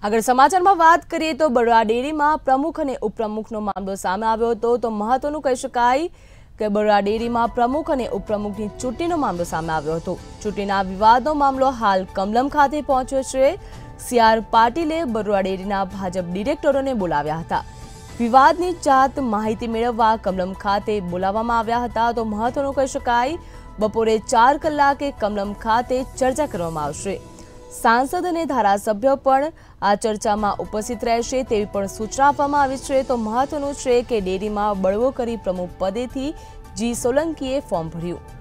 આગળ સમાચારમાં વાત કરીએ તો બરોડા ડેરીમાં પ્રમુખ અને ઉપપ્રમુખનો મામલો સામે આવ્યો હતો તો મહત્વનું કહી શકાય કે બરોડા ડેરીમાં પ્રમુખ અને ઉપપ્રમુખની ચૂંટણીનો મામલો સામે આવ્યો હતો। ચૂંટણીના વિવાદનો મામલો હાલ કમલમ ખાતે પહોંચ્યો છે। સીઆર પાટીલે બરોડા ડેરીના ભાજપ ડિરેક્ટરોને બોલાવ્યા હતા। વિવાદની જાત માહિતી મેળવવા કમલમ ખાતે બોલાવવામાં આવ્યા હતા તો મહત્વનું કહી શકાય બપોરે 4 કલાકે કમલમ ખાતે ચર્ચા કરવામાં આવશે। सांसद અને ધારાસભ્યો પણ આ ચર્ચામાં ઉપસ્થિત રહેશે તેવી પણ સૂચના આપવામાં આવી છે। તો મહત્વનું છે કે ડેરીમાં બળવો કરી પ્રમુખ પદેથી જી સોલંકીએ ફોર્મ ભર્યું।